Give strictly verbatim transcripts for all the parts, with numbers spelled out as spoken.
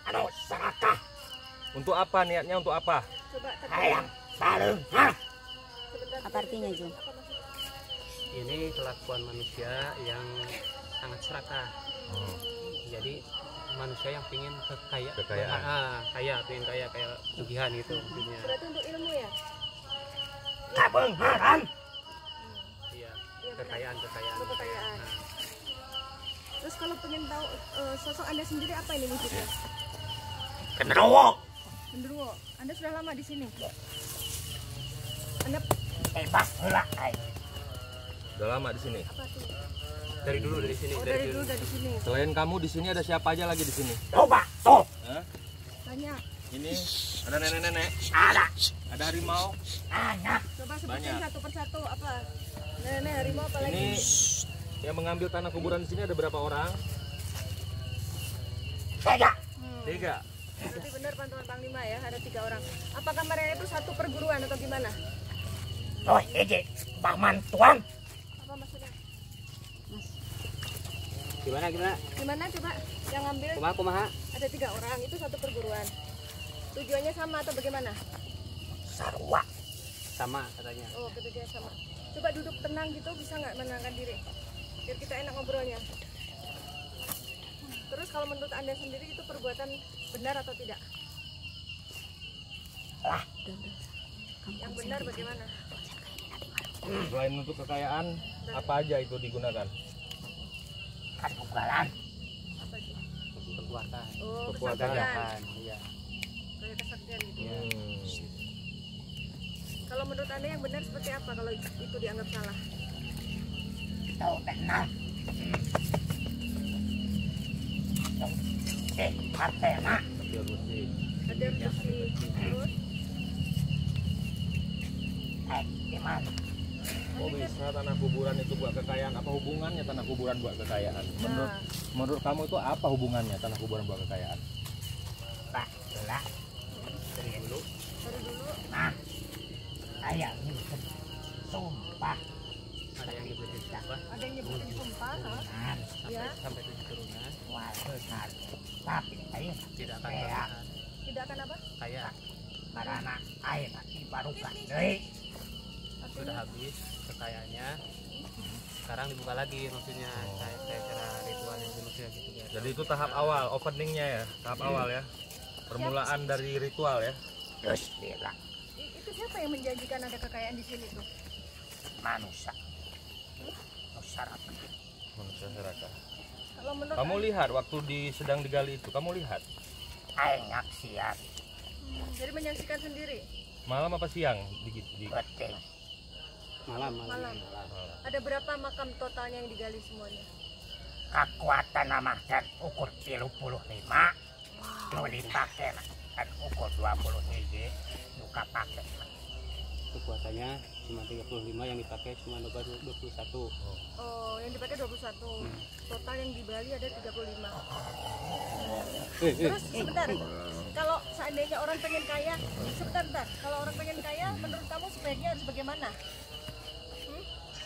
anu serakah. Untuk apa niatnya? Untuk apa? Coba Hayang salung. Hah? Apa artinya, Jung? Ini kelakuan manusia yang sangat serakah. Hmm. Jadi manusia yang pingin kekaya, Kekayaan. ah, kaya, pingin kaya kayak pesugihan gitu intinya. Berarti untuk ilmu ya? Kabeungharan. Iya, Iya, benar. kekayaan, kekayaan. Untuk kekayaan. Nah, Terus kalau pengen tahu eh, sosok Anda sendiri apa ini wujudnya? Genderuwo. Genderuwo. Anda sudah lama di sini? Anda Bebas heula ai. Udah lama di sini. apa tuh? dari dulu dari sini, Oh, dari dulu dari sini. Selain kamu di sini ada siapa aja lagi di sini? Coba tuh. Hah? Banyak. Ini ada nenek-nenek, Ada. ada harimau. Banyak. Coba sebutin Banyak. satu persatu apa? Nenek harimau apa lagi? Ini yang mengambil tanah kuburan di sini ada berapa orang? Tiga. Hmm. Tiga. Berarti benar pantauan Panglima ya, ada tiga orang. Apakah mereka itu satu perguruan atau gimana? Oh, hiji Paman Tuan. Apa maksudnya? gimana gimana? Gimana coba yang ngambil? Kumaha kumaha? Ada tiga orang, itu satu perguruan. Tujuannya sama atau bagaimana? Sarua. Sama katanya. Oh, tujuannya sama. Coba duduk tenang gitu, bisa nggak menenangkan diri? Biar kita enak ngobrolnya. Terus kalau menurut Anda sendiri itu perbuatan benar atau tidak? Lah, Yang benar bagaimana? Selain untuk kekayaan, apa aja itu digunakan? katugalan. Apa sih? Kekuatan. Oh, Kekuatan. kesaktian. Iya. Kayak kesaktian gitu. Hmm. Kalau menurut Anda yang benar seperti apa kalau itu dianggap salah? Tahu tenang. Eh, katena. Tapi harus sih. Ada bersih terus. Eh, gimana? Kok bisa tanah kuburan itu buat kekayaan? Apa hubungannya tanah kuburan buat kekayaan? Menurut Nah, menurut kamu itu apa hubungannya tanah kuburan buat kekayaan? Pak, lah. Dari dulu. baru dulu Nah, saya nyimpen sumpah. Ada yang dibikin sumpah ada yang nyebutin sumpah, ha? Nah, sampai Ya. sampai tujuh turunan waduh, tapi saya tidak akan Iya. kaya. Tidak akan apa? Kaya karena air nanti baru kan deui. sudah Artinya habis kekayaannya. Sekarang dibuka lagi maksudnya kayak kayak cara ritual yang manusia gitu ya. Jadi itu tahap awal, openingnya ya, tahap awal ya, permulaan dari ritual ya. Terus bilang i- itu siapa yang menjanjikan ada kekayaan di sini tuh? manusia. Masyarakat. Manusia serakah. Kalau menurut Kamu lihat waktu di sedang digali itu, kamu lihat Aing ngaksian Hmm, jadi menyaksikan sendiri. malam apa siang di, di penting. Malam malam. Malam. Ada berapa makam totalnya yang digali semuanya? Kekuatan nama dan ukur tiga puluh lima. Lu dipakai kan ukur dua puluh tiga. Buka pakai. Kekuatannya cuma tiga puluh lima, yang dipakai cuma dua puluh satu. Oh, yang dipakai dua puluh satu. Total yang di Bali ada tiga puluh lima. Eh, eh. Terus sebentar. Kalau seandainya orang pengen kaya, sebentar, sebentar. Kalau orang pengen kaya, menurut kamu sebaiknya harus bagaimana? Hmm?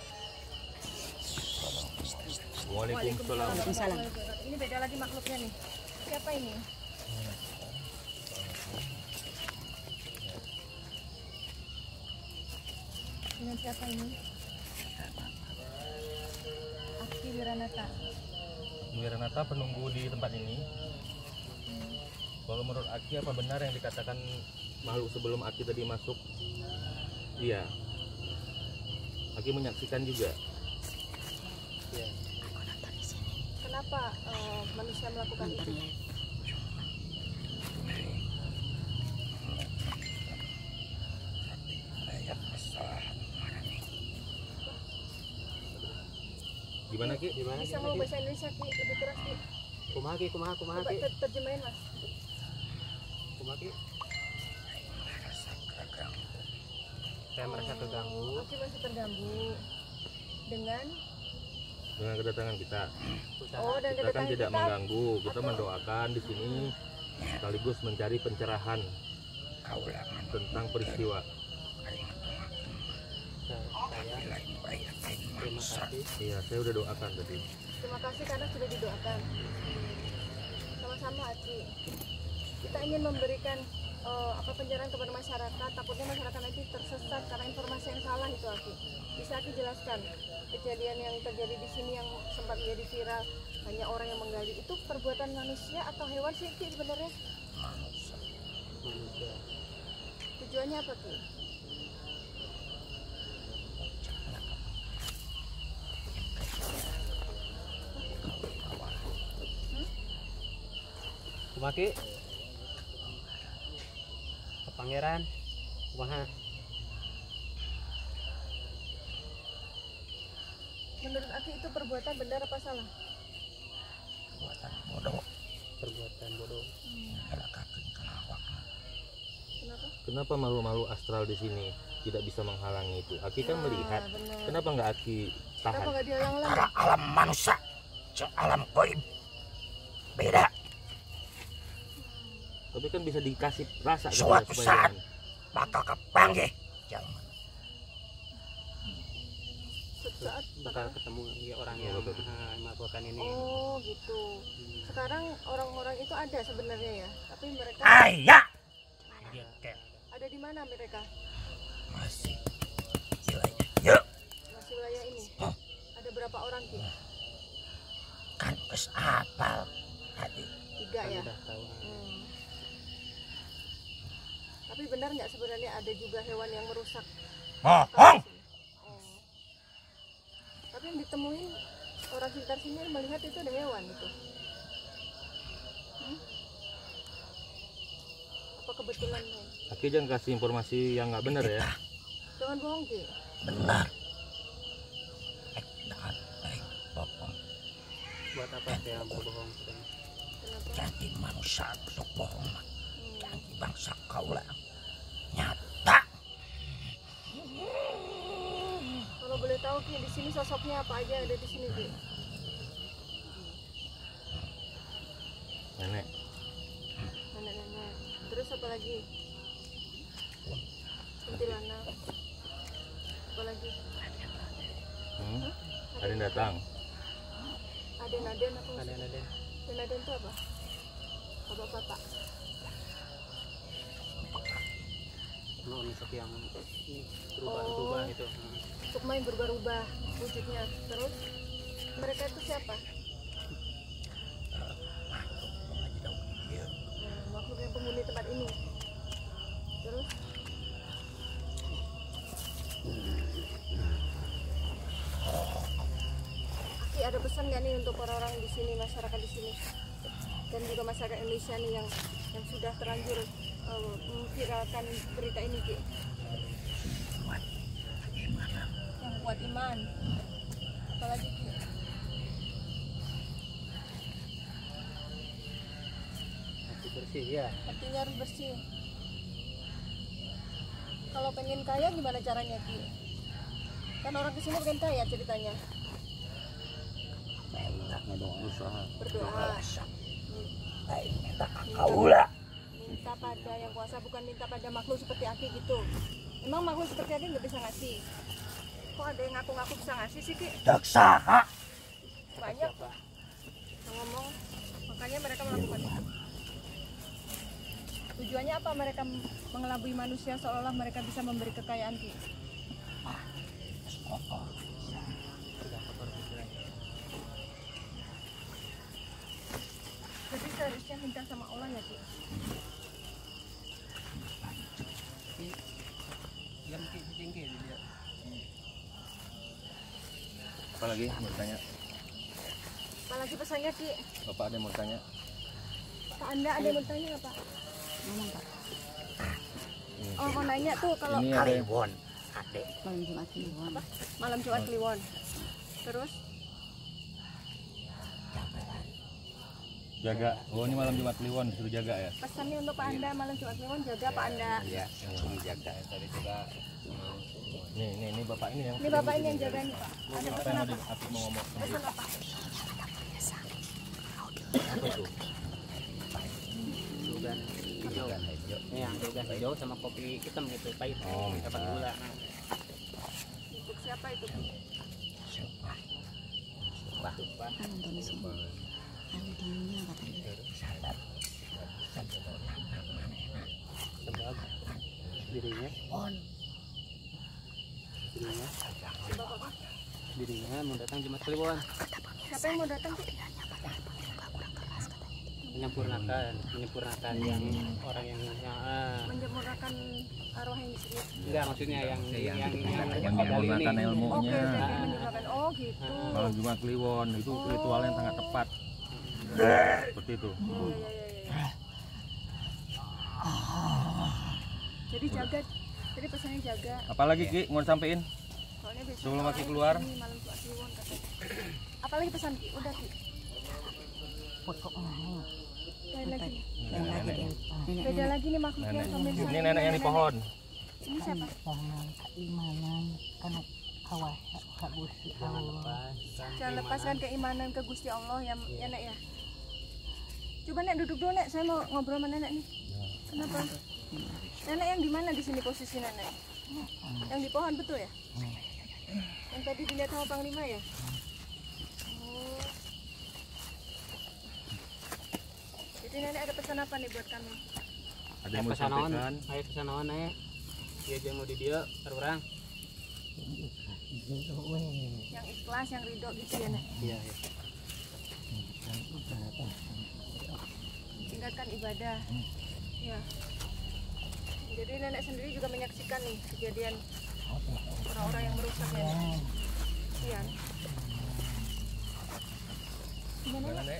Waalaikumsalam. Waalaikumsalam. Ini beda lagi makhluknya nih. Siapa ini? Dengan siapa ini? Aki Wiranata. Wiranata penunggu di tempat ini. Kalau menurut Aki apa benar yang dikatakan makhluk sebelum Aki tadi masuk? Iya. Aki menyaksikan juga. Iya. Kenapa eh, manusia melakukan itu? Gimana Ki? Gimana Bisa gimana, ngomong Ki? bahasa Indonesia Ki, lebih keras Ki. Kumaha Ki, kumaha kumaha Coba Ki? ter- terjemahin Mas. Kumaha Ki? Saya merasa terganggu. Aki masih terganggu dengan Dengan kedatangan kita. Usaha. oh dan Kita kan kedatangan tidak kita. mengganggu, kita atau- mendoakan di sini sekaligus mencari pencerahan tentang peristiwa. Saya terima kasih. Iya, saya udah doakan tadi. Terima kasih karena sudah didoakan. Sama-sama Aki. kita ingin memberikan eh, apa pencerahan kepada masyarakat, takutnya masyarakat nanti tersesat karena informasi yang salah itu Aki. Bisa Aki jelaskan kejadian yang terjadi di sini yang sempat menjadi viral, banyak orang yang menggali, itu perbuatan manusia atau hewan sih Ki sebenarnya? Manusia. Tujuannya apa Ki? Kumaki ke pangeran kumaha? Menurut Aki itu perbuatan benar apa salah? Buatan bodoh. Perbuatan bodoh. Elakakeun kana awak. Kenapa? Kenapa malu-malu astral di sini tidak bisa menghalangi itu? Aki kan Nah, melihat. benar. Kenapa nggak Aki Kenapa tahan? nggak dihalang-halang? Antara alam manusia jeung alam gaib beda. Tapi kan bisa dikasih rasa gitu Suatu ya, supaya saat jangan- bakal kepanggih jalma. Saat Bakal ketemu ya, orang yang Bakal ketemu. ah, melakukan ini. Oh gitu. Hmm. Sekarang orang-orang itu ada sebenarnya ya, tapi mereka Aya. Gitu. ada di mana mereka? Masih wilayah. Yuk, Masih wilayah ini. Oh. Ada berapa orang Ki? kan geus apal tadi. Tiga Kan ya. udah tahu. Hmm. Tapi benar nggak sebenarnya ada juga hewan yang merusak? Bohong. Oh. Tapi yang ditemuin orang sekitar sini melihat itu ada hewan itu. Hmm? Apa kebetulan? Bang? Aki jangan kasih informasi yang nggak benar ya. Jangan bohong Ki. Benar. Eh, dengan baik bohong. Buat apa saya berbohong? Kenapa? Jadi manusia untuk bohong mah. Hmm. Jadi bangsa kaula nyata. Kalau boleh tahu Ki, di sini sosoknya apa aja yang ada di sini Ki? Nenek. Nenek-nenek. Terus apa lagi? Kuntilanak. Apa lagi? Hmm? Ada yang datang. Aden-aden apa? Ada maksudnya? ada. Aden-aden itu apa? Bapak-bapak. No, nisok yang berubah-ubah Oh. itu. Hmm. Sukma yang berubah-ubah wujudnya. Terus mereka itu siapa? Hmm, makhluk yang penghuni tempat ini. Terus Aki ada pesan nggak nih untuk orang-orang di sini, masyarakat di sini, dan juga masyarakat Indonesia nih yang yang sudah terlanjur uh, memviralkan berita ini Ki? Yang kuat iman. Apalagi Ki? Hati bersih ya. Hatinya harus bersih. Kalau pengen kaya gimana caranya Ki? Kan orang kesini pengen kaya ceritanya. Entahnya dong usaha. Berdoa. Baik, minta ka kaula. Minta pada yang kuasa, bukan minta pada makhluk seperti Aki gitu. Emang makhluk seperti Aki nggak bisa ngasih? Kok ada yang ngaku-ngaku bisa ngasih sih Ki? Dak saha. Banyak Siapa? yang ngomong. Makanya mereka melakukan itu. Tujuannya apa mereka mengelabui manusia seolah mereka bisa memberi kekayaan Ki? Sudah kotor pikiran. Jadi seharusnya minta sama Allah ya Ki? Yang tinggi dia. Apalagi mau tanya? Apalagi pesannya Ki? Bapak ada yang mau tanya? Pak Anda ada yang bertanya nggak Pak? Ngomong Pak, Oh mau nanya tuh kalau Ini ada yang Kaliwon, adek. malam Jumat Kliwon. malam Jumat Kliwon. Terus jaga. Oh ini malam Jumat Kliwon disuruh jaga ya. pesannya untuk Pak Anda malam Jumat Kliwon, jaga Pak Anda. Iya, yang jaga. Tadi juga. Nih, nih, ini bapak ini yang. Ini Bapak ini yang jaga nih Pak. Ada Apa pesan yang apa? ada Aki mau ngomong? Pesan apa? Apa itu? Dugan hijau. Ini yang dugan hijau sama kopi hitam gitu, pahit. Oh, dapat bisa. gula. Untuk siapa itu? Pak. Kan nonton semua. Lalu dinginnya katanya. Salat. dirinya dirinya dirinya mau datang Jumat Kliwon. Siapa yang mau datang sih? Menyempurnakan menyempurnakan yang orang yang yang ah. Menyempurnakan arwah yang di sini. Enggak, maksudnya yang yang yang, yang, yang menyempurnakan Oke, ilmunya. oke, oke, menyempurnakan. Oh gitu. Malam Jumat Kliwon itu Oh. ritual yang sangat tepat. Seperti itu. Iya, iya, iya, iya. Jadi jaga, jadi pesannya jaga. Apalagi Ki mau sampein Soalnya besok sebelum Aki awalnya keluar? ini malam Jumat Kliwon katanya. Apalagi pesan Ki? Udah Ki. Lain lagi. Lain lagi deh. Nenek Beda lagi nih makhluknya Nenek. pemirsa. Ini nenek yang di pohon. Ini siapa? jangan keimanan karena awas hak Gusti Allah. Jangan lepaskan keimanan ke Gusti Allah ya, ya Nek ya. Coba Nek duduk dulu Nek, saya mau ngobrol sama Nenek nih. Kenapa? Nenek yang di mana di sini posisi Nenek? Yang di pohon betul ya? Yang tadi dilihat sama Panglima ya? Oh. Jadi Nenek ada pesan apa nih buat kami? Ada yang mau Pesanawan, disampaikan? ayo pesanawan ayo. Dia aja mau di dia orang. Yang ikhlas, yang ridho gitu ya Nek? Iya, iya. Tingkatkan ibadah. Ya. Jadi Nenek sendiri juga menyaksikan nih kejadian orang-orang yang merusak Nenek. Iya. Gimana Mana, Nek? Nek?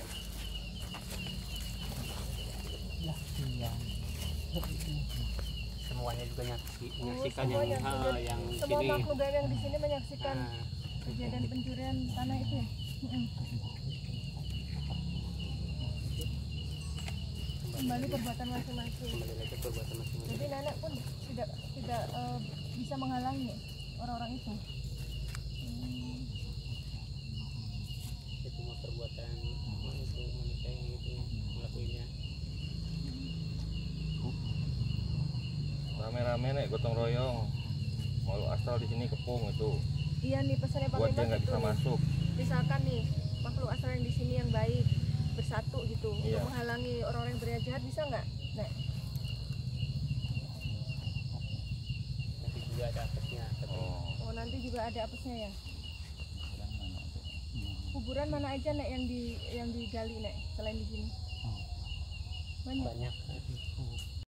Semuanya juga nyaksi, Oh, menyaksikan semua yang yang- ah, yang Semua sini. makhluk gaib yang di sini menyaksikan Ah, kejadian pencurian tanah itu ya. Mm-mm. Kembali perbuatan masing-masing. kembali lagi ke perbuatan masing-masing. Jadi Nenek pun tidak tidak eh, bisa menghalangi orang-orang itu. Hmm. Itu semua perbuatan itu manusia yang itu melakukannya. Rame-rame Nek gotong royong. Makhluk astral di sini kepung itu. Iya nih pesannya Pak Buat dia Mendak nggak itu. bisa masuk. Misalkan nih makhluk astral yang di sini yang baik bersatu gitu Iya. untuk menghalangi orang-orang yang berniat jahat bisa nggak? Nek? Nanti juga ada apesnya. Oh. Oh nanti juga ada apesnya ya. Kuburan mana aja Nek yang di yang digali Nek selain di sini? Banyak. Banyak.